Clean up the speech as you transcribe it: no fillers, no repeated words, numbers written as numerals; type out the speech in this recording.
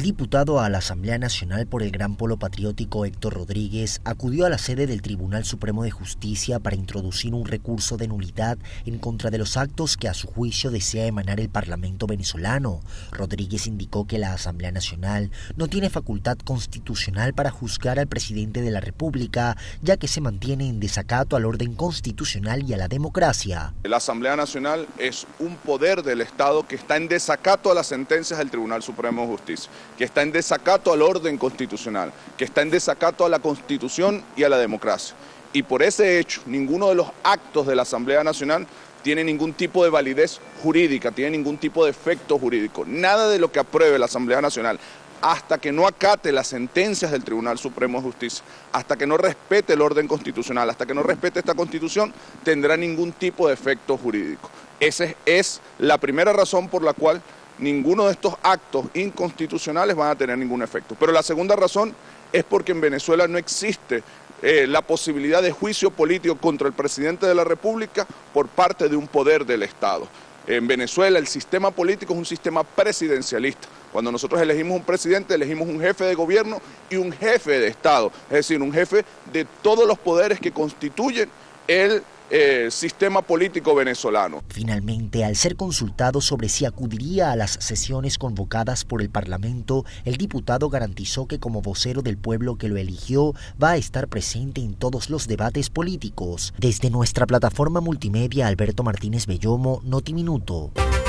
diputado a la Asamblea Nacional por el Gran Polo Patriótico Héctor Rodríguez acudió a la sede del Tribunal Supremo de Justicia para introducir un recurso de nulidad en contra de los actos que a su juicio desea emanar el Parlamento venezolano. Rodríguez indicó que la Asamblea Nacional no tiene facultad constitucional para juzgar al presidente de la República, ya que se mantiene en desacato al orden constitucional y a la democracia. La Asamblea Nacional es un poder del Estado que está en desacato a las sentencias del Tribunal Supremo de Justicia, que está en desacato al orden constitucional, que está en desacato a la Constitución y a la democracia. Y por ese hecho, ninguno de los actos de la Asamblea Nacional tiene ningún tipo de validez jurídica, tiene ningún tipo de efecto jurídico. Nada de lo que apruebe la Asamblea Nacional, hasta que no acate las sentencias del Tribunal Supremo de Justicia, hasta que no respete el orden constitucional, hasta que no respete esta Constitución, tendrá ningún tipo de efecto jurídico. Esa es la primera razón por la cual ninguno de estos actos inconstitucionales van a tener ningún efecto. Pero la segunda razón es porque en Venezuela no existe la posibilidad de juicio político contra el presidente de la República por parte de un poder del Estado. En Venezuela el sistema político es un sistema presidencialista. Cuando nosotros elegimos un presidente, elegimos un jefe de gobierno y un jefe de Estado, es decir, un jefe de todos los poderes que constituyen el sistema político venezolano. Finalmente, al ser consultado sobre si acudiría a las sesiones convocadas por el Parlamento, el diputado garantizó que como vocero del pueblo que lo eligió, va a estar presente en todos los debates políticos. Desde nuestra plataforma multimedia, Alberto Martínez Bellomo, Notiminuto.